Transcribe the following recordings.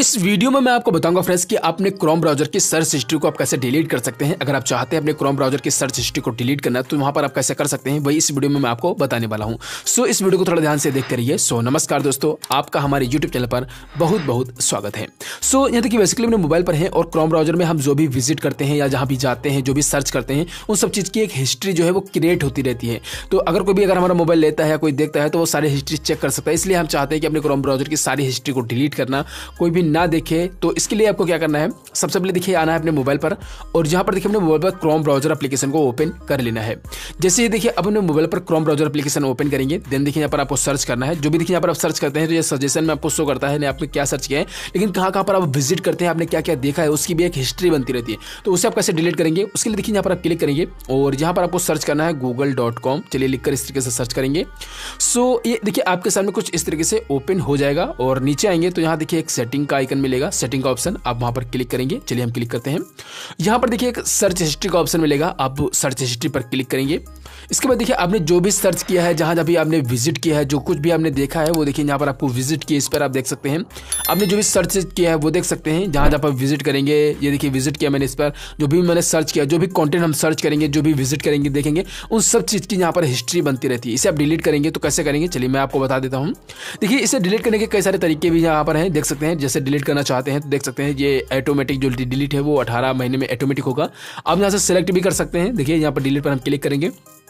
इस वीडियो में मैं आपको बताऊंगा फ्रेंड्स कि आपने क्रोम ब्राउजर की सर्च हिस्ट्री को आप कैसे डिलीट कर सकते हैं। अगर आप चाहते हैं अपने क्रोम ब्राउजर की सर्च हिस्ट्री को डिलीट करना तो वहां पर आप कैसे कर सकते हैं, वही इस वीडियो में मैं आपको बताने वाला हूं। सो इस वीडियो को थोड़ा ध्यान से देख करिए। सो नमस्कार दोस्तों, आपका हमारे यूट्यूब चैनल पर बहुत बहुत स्वागत है। सो यहाँ देखिए बेसिकली अपने मोबाइल पर है और क्रोम ब्राउजर में हम जो भी विजिट करते हैं या जहाँ भी जाते हैं, जो भी सर्च करते हैं, उन सब चीज़ की एक हिस्ट्री जो है वो क्रिएट होती रहती है। तो अगर कोई भी अगर हमारा मोबाइल लेता है या कोई देखता है तो वो सारी हिस्ट्री चेक कर सकता है। इसलिए हम चाहते हैं कि अपने क्रोम ब्राउजर की सारी हिस्ट्री को डिलीट करना, कोई भी ना देखे। तो इसके लिए आपको क्या करना है, सबसे पहले देखिए आना है अपने मोबाइल पर और जहां पर देखिए अपने मोबाइल पर क्रोम ब्राउजर एप्लीकेशन को ओपन कर लेना है। जैसे ही देखिए अपने मोबाइल पर क्रोम ब्राउजर एप्लीकेशन ओपन करेंगे, देन देखिए यहाँ पर आपको सर्च करना है। जो भी देखिए यहाँ पर आप सर्च करते हैं तो ये सजेशन में आपको शो करता है आपने क्या सर्च किया है, लेकिन कहाँ पर आप विजिट करते हैं, आपने क्या क्या देखा है, उसकी भी एक हिस्ट्री बनती रहती है। तो उसे आप कैसे डिलीट करेंगे, उसके लिए देखिए यहाँ पर आप क्लिक करेंगे और यहाँ पर आपको सर्च करना है google.com। चलिए लिखकर इस तरीके से सर्च करेंगे। सो ये देखिए आपके सामने कुछ इस तरीके से ओपन हो जाएगा और नीचे आएंगे तो यहाँ देखिए एक सेटिंग का आइकन मिलेगा, सेटिंग का ऑप्शन, आप वहां पर क्लिक करेंगे। चलिए हम क्लिक करते हैं। यहां पर देखिए एक सर्च हिस्ट्री का ऑप्शन मिलेगा, आप सर्च हिस्ट्री पर क्लिक करेंगे। इसके बाद देखिए आपने जो भी सर्च किया है, जहां जहां भी आपने विजिट किया है, जो कुछ भी आपने देखा है वो देखिए यहाँ पर आपको विजिट किया, इस पर आप देख सकते हैं। आपने जो भी सर्च किया है वो देख सकते हैं, जहां जहां पर विजिट करेंगे। ये देखिए विजिट किया मैंने, इस पर जो भी मैंने सर्च किया, जो भी कंटेंट हम सर्च करेंगे, जो भी विजिट करेंगे, देखेंगे, उन सब चीज़ की यहाँ पर हिस्ट्री बनती रहती है। इसे आप डिलीट करेंगे तो कैसे करेंगे, चलिए मैं आपको बता देता हूँ। देखिए इसे डिलीट करने के कई सारे तरीके भी यहाँ पर हैं, देख सकते हैं। जैसे डिलीट करना चाहते हैं तो देख सकते हैं ये ऑटोमेटिक जो डिलीट है वो 18 महीने में ऑटोमेटिक होगा। आप यहाँ से सिलेक्ट भी कर सकते हैं। देखिए यहाँ पर डिलीट पर हम क्लिक करेंगे।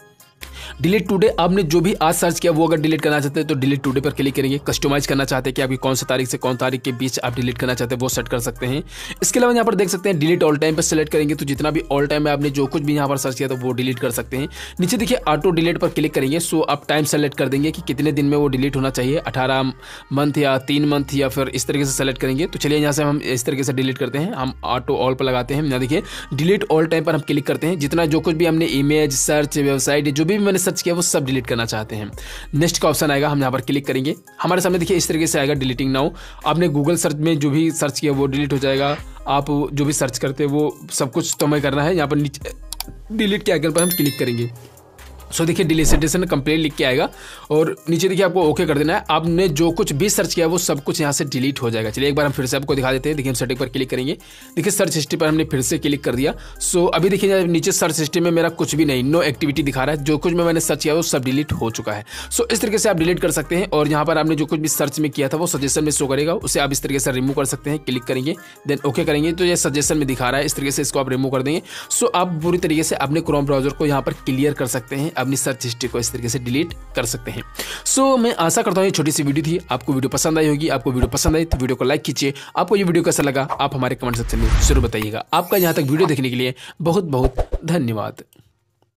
डिलीट टुडे, आपने जो भी आज सर्च किया वो अगर डिलीट करना चाहते हैं तो डिलीट टुडे पर क्लिक करेंगे। कस्टमाइज करना चाहते हैं कि आपकी कौन सी तारीख से कौन तारीख के बीच आप डिलीट करना चाहते हैं वो सेट कर सकते हैं। इसके अलावा यहाँ पर देख सकते हैं डिलीट ऑल टाइम पर सेलेक्ट करेंगे तो जितना भी ऑल टाइम में आपने जो कुछ भी यहाँ पर सर्च किया तो वो डिलीट कर सकते हैं। नीचे देखिए ऑटो डिलीट पर क्लिक करेंगे। सो आप टाइम सेलेक्ट कर देंगे कि कितने दिन में वो डिलीट होना चाहिए, 18 मंथ या 3 मंथ या फिर इस तरीके से सेलेक्ट करेंगे। तो चलिए यहाँ से हम इस तरीके से डिलीट करते हैं, हम ऑटो ऑल पर लगाते हैं। यहाँ देखिए डिलीट ऑल टाइम पर हम क्लिक करते हैं। जितना जो कुछ भी हमने इमेज, सर्च, वेबसाइट, जो भी मैंने सर्च किया वो सब डिलीट करना चाहते हैं। नेक्स्ट का ऑप्शन आएगा, हम यहाँ पर क्लिक करेंगे। हमारे सामने देखिए इस तरीके से आएगा डिलीटिंग नाउ। आपने गूगल सर्च में जो भी सर्च किया वो डिलीट हो जाएगा। आप जो भी सर्च करते हैं वो सब कुछ तो हमें करना है। यहाँ पर नीचे डिलीट के आइकन पर हम क्लिक करेंगे। सो देखिए डिलीटेशन कंप्लीट लिख के आएगा और नीचे देखिए आपको ओके कर देना है। आपने जो कुछ भी सर्च किया वो सब कुछ यहाँ से डिलीट हो जाएगा। चलिए एक बार हम फिर से आपको दिखा देते हैं। देखिए हम सेटिंग पर क्लिक करेंगे। देखिए सर्च हिस्ट्री पर हमने फिर से क्लिक कर दिया। सो अभी देखिए नीचे सर्च हिस्ट्री में मेरा कुछ भी नहीं, नो एक्टिविटी दिखा रहा है। जो कुछ मैंने सर्च किया वो सब डिलीट हो चुका है। सो इस तरीके से आप डिलीट कर सकते हैं। और यहाँ पर आपने जो कुछ भी सर्च में किया था वो सजेशन में शो करेगा, उसे आप इस तरीके से रिमूव कर सकते हैं। क्लिक करेंगे देन ओके करेंगे तो ये सजेशन में दिखा रहा है, इस तरीके से इसको आप रिमूव कर देंगे। सो आप पूरी तरीके से अपने क्रोम ब्राउजर को यहाँ पर क्लियर कर सकते हैं, अपनी सर्च हिस्ट्री को इस तरीके से डिलीट कर सकते हैं। सो मैं आशा करता हूं ये छोटी सी वीडियो थी, आपको वीडियो पसंद आई होगी। आपको वीडियो पसंद आई तो वीडियो को लाइक कीजिए। आपको ये वीडियो कैसा लगा आप हमारे कमेंट सेक्शन में जरूर बताइएगा। आपका यहाँ तक वीडियो देखने के लिए बहुत बहुत धन्यवाद।